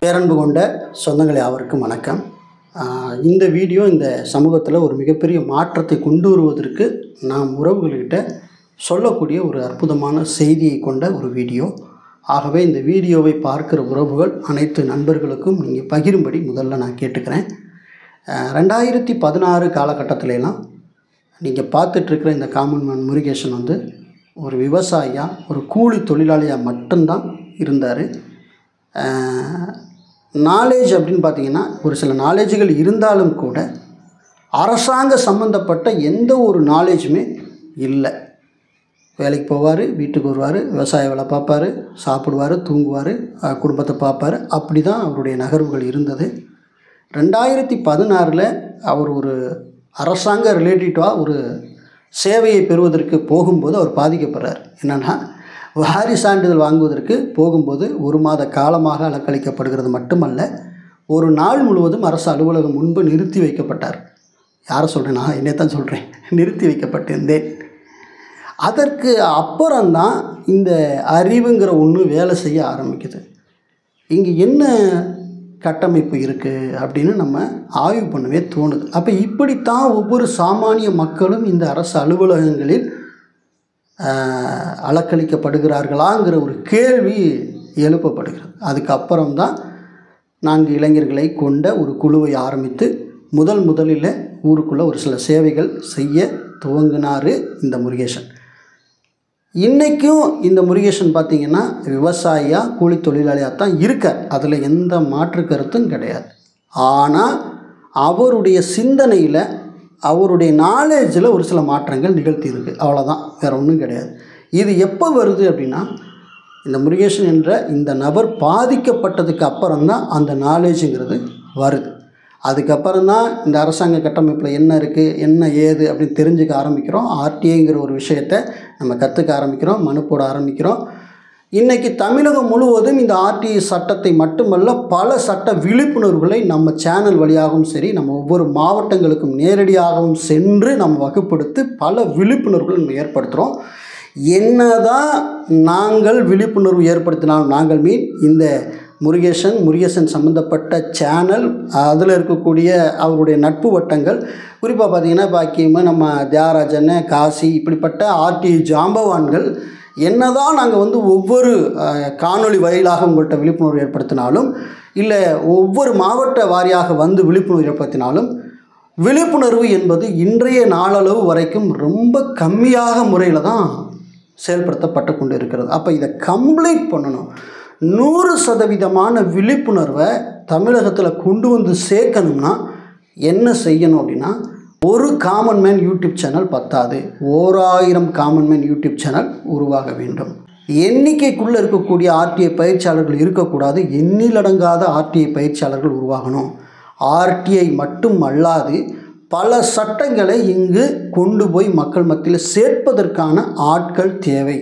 பேரன்பு கொண்ட சொந்தங்கள் யாவருக்கும் வணக்கம். இந்த வீடியோ இந்த சமூகத்தில் ஒரு மிகப்பெரிய மாற்றத்தை கொண்டு வருவதற்கு நாம் உறவுகள்கிட்ட சொல்லக்கூடிய ஒரு அற்புதமான செய்தியை கொண்ட ஒரு வீடியோ. ஆகவே இந்த வீடியோவை பார்க்குற உறவுகள் அனைத்து நண்பர்களுக்கும் நீங்கள் பகிரும்படி முதல்ல நான் கேட்டுக்கிறேன். 2016 காலகட்டத்திலலாம் நீங்கள் பார்த்துட்ருக்கிற இந்த காமன் மேன் முருகேசன் ஒரு விவசாயியாக ஒரு கூலி தொழிலாளியாக மட்டும்தான் இருந்தார். நாலேஜ் அப்படின்னு பார்த்திங்கன்னா ஒரு சில நாலேஜுகள் இருந்தாலும் கூட அரசாங்க சம்மந்தப்பட்ட எந்த ஒரு நாலேஜுமே இல்லை. வேலைக்கு போவார், வீட்டுக்கு வருவார், விவசாய வேலை பார்ப்பார், சாப்பிடுவார், தூங்குவார், குடும்பத்தை பார்ப்பார். அப்படி தான் அவருடைய நகர்வுகள் இருந்தது. 2016 அவர் ஒரு அரசாங்க ரிலேட்டிவாக ஒரு சேவையை பெறுவதற்கு போகும்போது அவர் பாதிக்கப்படுறார். என்னென்னா வாரி சான்றிதழ் வாங்குவதற்கு போகும்போது 1 மாத காலமாக அலக்களிக்கப்படுகிறது மட்டுமல்ல, ஒரு நாள் முழுவதும் அரசு அலுவலகம் முன்பு நிறுத்தி வைக்கப்பட்டார். யாரை சொல்கிறேன்னா என்னை தான் சொல்கிறேன், நிறுத்தி வைக்கப்பட்டிருந்தேன். அதற்கு அப்புறம்தான் இந்த அறிவுங்கிற ஒன்று வேலை செய்ய ஆரம்பிக்குது. இங்கே என்ன கட்டமைப்பு இருக்குது அப்படின்னு நம்ம ஆய்வு பண்ணவே தோணுது. அப்போ இப்படித்தான் ஒவ்வொரு சாமானிய மக்களும் இந்த அரசு அலுவலகங்களில் அலக்களிக்கப்படுகிறார்களாங்கிற ஒரு கேள்வி எழுப்பப்படுகிறது. அதுக்கப்புறம்தான் 4 இளைஞர்களை கொண்ட ஒரு குழுவை ஆரம்பித்து முதலில் ஊருக்குள்ளே ஒரு சில சேவைகள் செய்ய துவங்கினார் இந்த முருகேசன். இன்றைக்கும் இந்த முருகேசன் பார்த்திங்கன்னா விவசாயியாக கூலி தொழிலாளியாக தான் இருக்கார். அதில் எந்த மாற்று கருத்தும் கிடையாது. ஆனால் அவருடைய சிந்தனையில் அவருடைய நாலேஜில் ஒரு சில மாற்றங்கள் நிகழ்த்தியிருக்கு. அவ்வளோதான், வேறு ஒன்றும் கிடையாது. இது எப்போ வருது அப்படின்னா இந்த முருகேசன் என்ற இந்த நபர் பாதிக்கப்பட்டதுக்கு அப்புறம்தான் அந்த நாலேஜுங்கிறது வருது. அதுக்கப்புறம்தான் இந்த அரசாங்க கட்டமைப்பில் என்ன இருக்குது, என்ன ஏது அப்படின்னு தெரிஞ்சுக்க ஆரம்பிக்கிறோம். ஆர்டிஐங்கிற ஒரு விஷயத்தை நம்ம கற்றுக்க ஆரம்பிக்கிறோம், மனு போட ஆரம்பிக்கிறோம். இன்றைக்கி தமிழகம் முழுவதும் இந்த ஆர்டிஐ சட்டத்தை மட்டுமல்ல பல சட்ட விழிப்புணர்வுகளை நம்ம சேனல் வழியாகவும் சரி, நம்ம ஒவ்வொரு மாவட்டங்களுக்கும் நேரடியாகவும் சென்று நம்ம வகுப்படுத்தி பல விழிப்புணர்வுகளை நம்ம ஏற்படுத்துகிறோம். என்னதான் நாங்கள் விழிப்புணர்வு ஏற்படுத்தினாலும், நாங்கள் இந்த முருகேசன் சம்மந்தப்பட்ட சேனல், அதில் இருக்கக்கூடிய அவருடைய நட்பு வட்டங்கள், குறிப்பாக பார்த்திங்கன்னா பாக்கியமாக நம்ம தியாகராஜன், காசி, இப்படிப்பட்ட ஆர்டிஐ ஜாம்பவான்கள் என்னதான் நாங்கள் ஒவ்வொரு காணொளி வாயிலாக உங்கள்கிட்ட விழிப்புணர்வு ஏற்படுத்தினாலும், இல்லை ஒவ்வொரு மாவட்ட வாரியாக விழிப்புணர்வு ஏற்படுத்தினாலும், விழிப்புணர்வு என்பது இன்றைய நாளளவு வரைக்கும் ரொம்ப கம்மியாக முறையில் தான் செயல்படுத்தப்பட்டு கொண்டு இருக்கிறது. அப்போ இதை கம்ப்ளீட் பண்ணணும். 100% விழிப்புணர்வை தமிழகத்தில் கொண்டு சேர்க்கணும்னா என்ன செய்யணும் அப்படின்னா, ஒரு காமன் மேன் யூடியூப் சேனல் பத்தாது, 1000 காமன் மேன் யூடியூப் சேனல் உருவாக வேண்டும். எண்ணிக்கைக்குள்ளே இருக்கக்கூடிய ஆர்டிஐ பயிற்சியாளர்கள் இருக்கக்கூடாது, எண்ணிலடங்காத ஆர்டிஐ பயிற்சியாளர்கள் உருவாகணும். ஆர்டிஐ மட்டும் அல்லாது பல சட்டங்களை இங்கு கொண்டு போய் மக்கள் மத்தியில் சேர்ப்பதற்கான ஆட்கள் தேவை.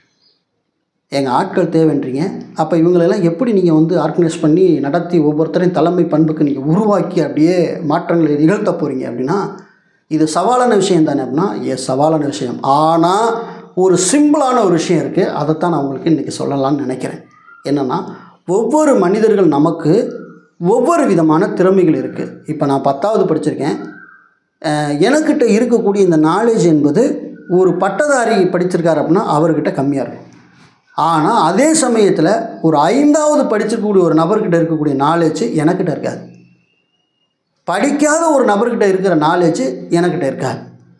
எங்கள் ஆட்கள் தேவைன்றீங்க, அப்போ இவங்களெல்லாம் எப்படி நீங்கள் ஆர்கனைஸ் பண்ணி நடத்தி ஒவ்வொருத்தரையும் தலைமை பண்புக்கு நீங்கள் உருவாக்கி அப்படியே மாற்றங்களை நிகழ்த்த போகிறீங்க அப்படின்னா இது சவாலான விஷயம் தானே அப்படின்னா சவாலான விஷயம். ஆனால் ஒரு சிம்பிளான ஒரு விஷயம் இருக்குது, அதைத்தான் நான் உங்களுக்கு இன்றைக்கி சொல்லலாம்னு நினைக்கிறேன். என்னென்னா, ஒவ்வொரு மனிதர்கள் நமக்கு ஒவ்வொரு விதமான திறமைகள் இருக்குது. இப்போ நான் 10வது படிச்சிருக்கேன். எனக்கிட்ட இருக்கக்கூடிய இந்த நாலேஜ் என்பது ஒரு பட்டதாரி படிச்சிருக்கார் அப்படின்னா அவர்கிட்ட கம்மியாக இருக்கும். ஆனால் அதே சமயத்தில் ஒரு 5வது படிச்சிருக்கக்கூடிய ஒரு நபர்கிட்ட இருக்கக்கூடிய நாலேஜ் எனக்கிட்ட இருக்காது. படிக்காத ஒரு நபர்கிட்ட இருக்கிற நாலேஜ் எனக்கிட்ட இருக்காது.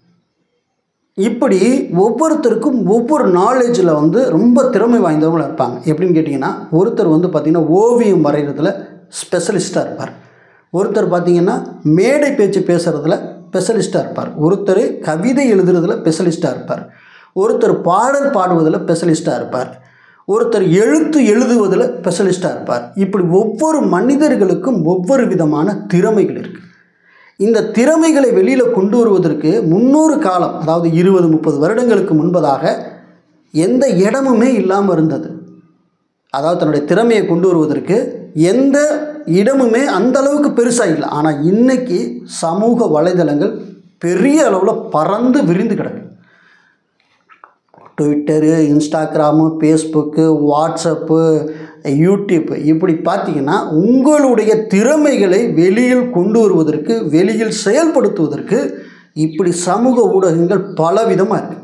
இப்படி ஒவ்வொருத்தருக்கும் ஒவ்வொரு நாலேஜில் ரொம்ப திறமை வாய்ந்தவங்களும் இருப்பாங்க. எப்படின்னு கேட்டிங்கன்னா, ஒருத்தர் பார்த்திங்கன்னா ஓவியம் வரைகிறதுல ஸ்பெஷலிஸ்ட்டாக இருப்பார். ஒருத்தர் பார்த்திங்கன்னா மேடை பேச்சு பேசுகிறதுல ஸ்பெஷலிஸ்ட்டாக இருப்பார். ஒருத்தர் கவிதை எழுதுறதுல ஸ்பெஷலிஸ்ட்டாக இருப்பார். ஒருத்தர் பாடல் பாடுவதில் ஸ்பெஷலிஸ்ட்டாக இருப்பார். ஒருத்தர் எழுதுவதில் ஸ்பெஷலிஸ்ட்டாக இருப்பார். இப்படி ஒவ்வொரு மனிதர்களுக்கும் ஒவ்வொரு விதமான திறமைகள் இருக்குது. இந்த திறமைகளை வெளியில் கொண்டு வருவதற்கு 300 காலம், அதாவது 20-30 வருடங்களுக்கு முன்பதாக எந்த இடமுமே இல்லாமல் இருந்தது. அதாவது தன்னுடைய திறமையை கொண்டு வருவதற்கு எந்த இடமுமே அந்த அளவுக்கு பெருசாக இல்லை. ஆனால் இன்றைக்கி சமூக வலைதளங்கள் பெரிய அளவில் பறந்து விரிந்து கிடக்கு. Twitter, Instagram, Facebook, WhatsApp, YouTube இப்படி பார்த்தீங்கன்னா உங்களுடைய திறமைகளை வெளியில் கொண்டு வருவதற்கு, வெளியில் செயல்படுத்துவதற்கு இப்படி சமூக ஊடகங்கள் பலவிதமாக இருக்குது.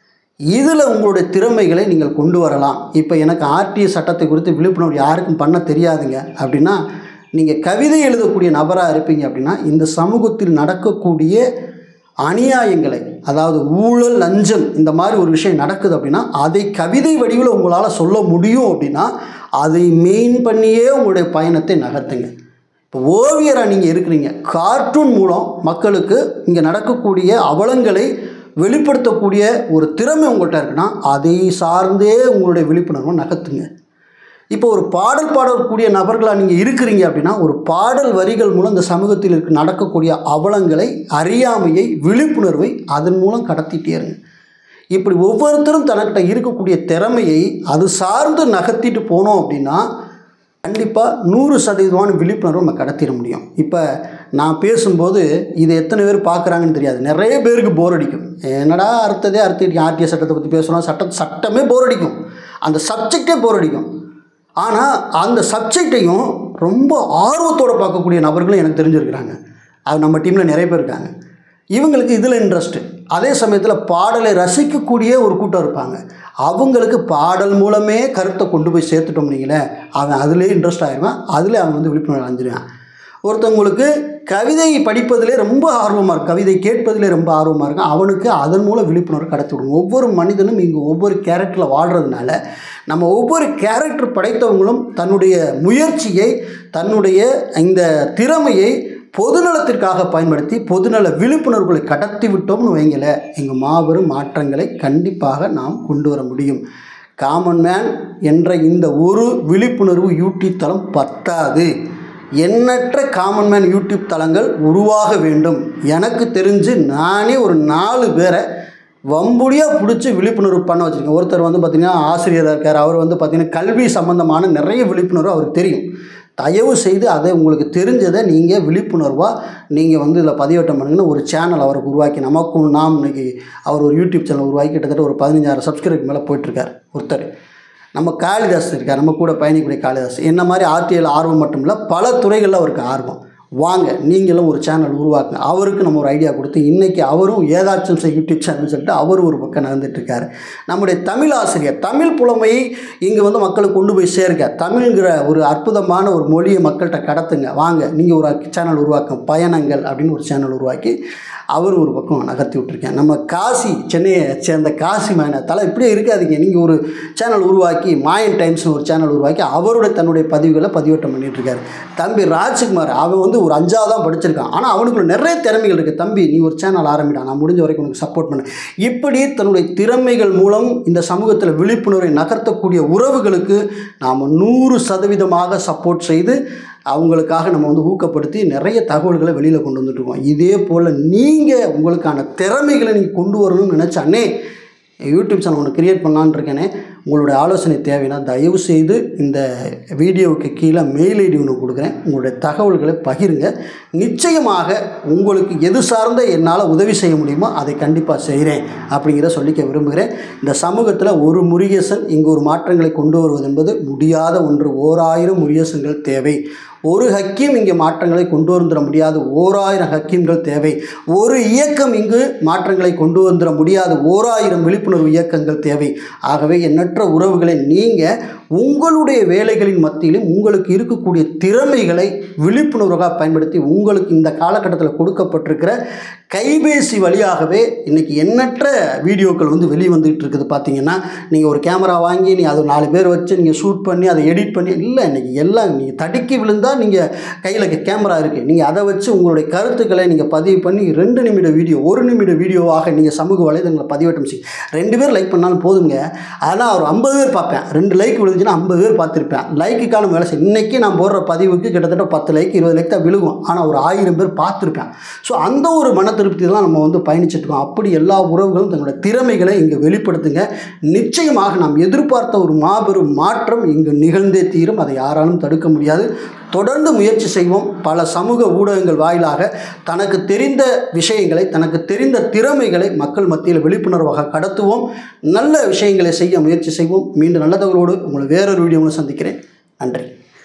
இதில் உங்களுடைய திறமைகளை நீங்கள் கொண்டு வரலாம். இப்போ எனக்கு ஆர்டிஐ சட்டத்தை குறித்து விழிப்புணர்வு யாருக்கும் பண்ண தெரியாதுங்க அப்படின்னா, நீங்கள் கவிதை எழுதக்கூடிய நபராக இருப்பீங்க அப்படின்னா, இந்த சமூகத்தில் நடக்கக்கூடிய அநியாயங்களை, அதாவது ஊழல், லஞ்சம், இந்த மாதிரி ஒரு விஷயம் நடக்குது அப்படின்னா அதை கவிதை வடிவில் உங்களால் சொல்ல முடியும் அப்படின்னா அதை மெயின் பண்ணியே உங்களுடைய பயணத்தை நகர்த்துங்க. இப்போ ஓவியராக நீங்கள் இருக்கிறீங்க, கார்ட்டூன் மூலம் மக்களுக்கு இங்கே நடக்கக்கூடிய அவலங்களை வெளிப்படுத்தக்கூடிய ஒரு திறமை உங்கள்கிட்ட இருக்குன்னா அதை சார்ந்தே உங்களுடைய விழிப்புணர்வை நகர்த்துங்க. இப்போ ஒரு பாடல் பாடக்கூடிய நபர்களாக நீங்கள் இருக்கிறீங்க அப்படின்னா ஒரு பாடல் வரிகள் மூலம் இந்த சமூகத்தில் நடக்கக்கூடிய அவலங்களை, அறியாமையை, விழிப்புணர்வை அதன் மூலம் கடத்திட்டே இருங்க. இப்படி ஒவ்வொருத்தரும் தனக்கிட்ட இருக்கக்கூடிய திறமையை அது சார்ந்து நகர்த்திட்டு போனோம் அப்படின்னா கண்டிப்பாக 100% விழிப்புணர்வு நம்ம கடத்திட முடியும். இப்போ நான் பேசும்போது இது எத்தனை பேர் பார்க்குறாங்கன்னு தெரியாது. நிறைய பேருக்கு போர் அடிக்கும். என்னடா அர்த்ததே அர்த்தம், ஆர்டிஐ சட்டத்தை பற்றி பேசுகிறோம், சட்டமே போர் அடிக்கும், அந்த சப்ஜெக்டே போர் அடிக்கும். ஆனால் அந்த சப்ஜெக்டையும் ரொம்ப ஆர்வத்தோடு பார்க்கக்கூடிய நபர்களும் எனக்கு தெரிஞ்சிருக்கிறாங்க. அது நம்ம டீமில் நிறைய பேர் இருக்காங்க. இவங்களுக்கு இதில் இன்ட்ரெஸ்ட்டு. அதே சமயத்தில் பாடலை ரசிக்கக்கூடிய ஒரு கூட்டம் இருப்பாங்க. அவங்களுக்கு பாடல் மூலமே கருத்தை கொண்டு போய் சேர்த்துட்டோம்னீங்களே, அவன் அதிலே இன்ட்ரெஸ்ட் ஆகிடுவான், அதில் அவன் வந்து விழிப்புணர்வு அடைஞ்சிருவான். ஒருத்தவங்களுக்கு கவிதை படிப்பதிலே ரொம்ப ஆர்வமாக இருக்கும், கவிதை கேட்பதிலே ரொம்ப ஆர்வமாக இருக்கும், அவனுக்கு அதன் மூலம் விழிப்புணர்வு கடத்தி விடுவோம். ஒவ்வொரு மனிதனும் இங்கே ஒவ்வொரு கேரக்டரில் வாழ்கிறதுனால நம்ம ஒவ்வொரு கேரக்டர் படைத்தவங்களும் தன்னுடைய முயற்சியை, தன்னுடைய இந்த திறமையை பொதுநலத்திற்காக பயன்படுத்தி பொதுநல விழிப்புணர்வுகளை கடத்தி விட்டோம்னு வைங்கள, எங்கள் மாபெரும் மாற்றங்களை கண்டிப்பாக நாம் கொண்டு வர முடியும். காமன் மேன் என்ற இந்த ஒரு விழிப்புணர்வு யூடியூப் தளம் பத்தாது. எண்ணற்ற காமன் மேன் யூடியூப் தளங்கள் உருவாக வேண்டும். எனக்கு தெரிஞ்சு நானே ஒரு 4 பேரை வம்புடியாக பிடிச்சி விழிப்புணர்வு பண்ண வச்சுருக்கேன். ஒருத்தர் வந்து பார்த்திங்கன்னா ஆசிரியராக இருக்கார். அவர் வந்து பார்த்திங்கன்னா கல்வி சம்பந்தமான நிறைய விழிப்புணர்வு அவருக்கு தெரியும். தயவு செய்து அதை உங்களுக்கு தெரிஞ்சதை நீங்கள் விழிப்புணர்வாக நீங்கள் வந்து இதில் பதிவேற்றம் பண்ணுங்கன்னு ஒரு சேனல் அவருக்கு உருவாக்கி, நமக்கும் நாம் இன்றைக்கி அவர் ஒரு யூடியூப் சேனல் உருவாக்கி கிட்டத்தட்ட ஒரு 15,000 சப்ஸ்கிரைப் மேலே போயிட்டுருக்கார் ஒருத்தர். நம்ம காளிதாஸ் இருக்கார், நம்ம கூட பயணிக்கூடிய காளிதாஸ். என்ன மாதிரி ஆர்டிஐயில் ஆர்வம் மட்டும் இல்லை, பல துறைகளில் அவருக்கு ஆர்வம். வாங்க நீங்களும் ஒரு சேனல் உருவாக்குங்க. அவருக்கு நம்ம ஒரு ஐடியா கொடுத்து இன்றைக்கி அவரும் ஏதாச்சும் யூடியூப் சேனல்னு சொல்லிட்டு அவர் ஒரு பக்கம் நடந்துட்டுருக்கார். நம்முடைய தமிழ் ஆசிரியர் தமிழ் புலமையை இங்கே வந்து மக்களுக்கு கொண்டு போய் சேர்க்க, தமிழ்ங்கிற ஒரு அற்புதமான ஒரு மொழியை மக்கள்கிட்ட கடத்துங்க. வாங்க நீங்கள் ஒரு சேனல் உருவாக்க, பயணங்கள் அப்படின்னு ஒரு சேனல் உருவாக்கி அவர் ஒரு பக்கம் நகர்த்தி விட்டுருக்கேன். நம்ம காசி, சென்னையை சேர்ந்த காசி மேன தலை இப்படியே இருக்காதிங்க. நீங்கள் ஒரு சேனல் உருவாக்கி, மாயன் டைம்ஸ்னு ஒரு சேனல் உருவாக்கி அவருடைய தன்னுடைய பதிவுகளை பதிவேற்றம் பண்ணிகிட்ருக்காரு. தம்பி ராஜ்குமார், அவன் வந்து ஒரு 5ஆவது தான் படிச்சிருக்கான், ஆனால் அவனுக்குள்ள நிறைய திறமைகள் இருக்குது. தம்பி நீ ஒரு சேனல் ஆரம்பிடா, நான் முடிஞ்ச வரைக்கும் உனக்கு சப்போர்ட் பண்ணேன். இப்படி தன்னுடைய திறமைகள் மூலம் இந்த சமூகத்தில் விழிப்புணர்வை நகர்த்தக்கூடிய உறவுகளுக்கு நாம் 100% சப்போர்ட் செய்து அவங்களுக்காக நம்ம வந்து ஊக்கப்படுத்தி நிறைய தகவல்களை வெளியில் கொண்டு வந்துட்டுருக்கோம். இதே போல் நீங்கள் உங்களுக்கான திறமைகளை நீங்கள் கொண்டு வரணும்னு நினச்சானே யூடியூப் சேனல் ஒன்று க்ரியேட் பண்ணலான்னு இருக்கேனே, உங்களுடைய ஆலோசனை தேவைன்னா தயவு செய்து இந்த வீடியோவுக்கு கீழே மெயில் ஐடி ஒன்று கொடுக்குறேன். உங்களுடைய தகவல்களை பகிருங்க. நிச்சயமாக உங்களுக்கு எது சார்ந்த என்னால் உதவி செய்ய முடியுமோ அதை கண்டிப்பாக செய்கிறேன் அப்படிங்கிற சொல்லிக்க விரும்புகிறேன். இந்த சமூகத்தில் ஒரு முருகேசன் இங்கு ஒரு மாற்றங்களை கொண்டு வருவது என்பது முடியாத ஒன்று. 1000 முருகேசன்கள் தேவை. ஒரு ஹக்கீம் இங்கே மாற்றங்களை கொண்டு வந்துட முடியாது, 1000 ஹக்கீம்கள் தேவை. ஒரு இயக்கம் இங்கு மாற்றங்களை கொண்டு வந்துட முடியாது, 1000 விழிப்புணர்வு இயக்கங்கள் தேவை. ஆகவே எண்ணற்ற உறவுகளை நீங்கள் உங்களுடைய வேலைகளின் மத்தியிலும் உங்களுக்கு இருக்கக்கூடிய திறமைகளை விழிப்புணர்வாக பயன்படுத்தி உங்களுக்கு இந்த காலகட்டத்தில் கொடுக்கப்பட்டிருக்கிற கைபேசி வழியாகவே இன்றைக்கி எண்ணற்ற வீடியோக்கள் வந்து வெளிவந்துகிட்டு இருக்குது. பார்த்தீங்கன்னா நீங்கள் ஒரு கேமரா வாங்கி நீ அதை 4 பேர் வச்சு நீங்கள் ஷூட் பண்ணி அதை எடிட் பண்ணி இல்லை, இன்றைக்கி எல்லாம் நீங்கள் தடுக்கி விழுந்தால் நீங்கள் கையில் கேமரா இருக்குது, நீங்கள் அதை வச்சு உங்களுடைய கருத்துக்களை நீங்கள் பதிவு பண்ணி 2 நிமிட வீடியோ 1 நிமிட வீடியோவாக நீங்கள் சமூக வலைதளங்களை பதிவேற்றம் செய்யும். 2 பேர் லைக் பண்ணாலும் போதுங்க. ஆனால் ஒரு 50 பேர் பார்ப்பேன், 2 லைக் விழுந்துச்சுன்னா 50 பேர் பார்த்துருப்பேன். லைக்குக்கான வேலை செய்யும். இன்றைக்கி நான் போடுற பதிவுக்கு கிட்டத்தட்ட 10 லைக் 20 லைக் தான் விழுகும், ஆனால் ஒரு 1000 பேர் பார்த்துருப்பேன். ஸோ அந்த ஒரு மன திருப்தி தான் நம்ம வந்து பயணிச்சுட்ருக்கோம். அப்படி எல்லா உறவுகளும் தங்களோட திறமைகளை இங்கே வெளிப்படுத்துங்க. நிச்சயமாக நாம் எதிர்பார்த்த ஒரு மாபெரும் மாற்றம் இங்கு நிகழ்ந்தே தீரும். அதை யாராலும் தடுக்க முடியாது. தொடர்ந்து முயற்சி செய்வோம். பல சமூக ஊடகங்கள் வாயிலாக தனக்கு தெரிந்த விஷயங்களை, தனக்கு தெரிந்த திறமைகளை மக்கள் மத்தியில் விழிப்புணர்வாக கடத்துவோம். நல்ல விஷயங்களை செய்ய முயற்சி செய்வோம். மீண்டும் நல்ல தகவலோடு உங்களை வேறொரு வீடியோவில் சந்திக்கிறேன். நன்றி.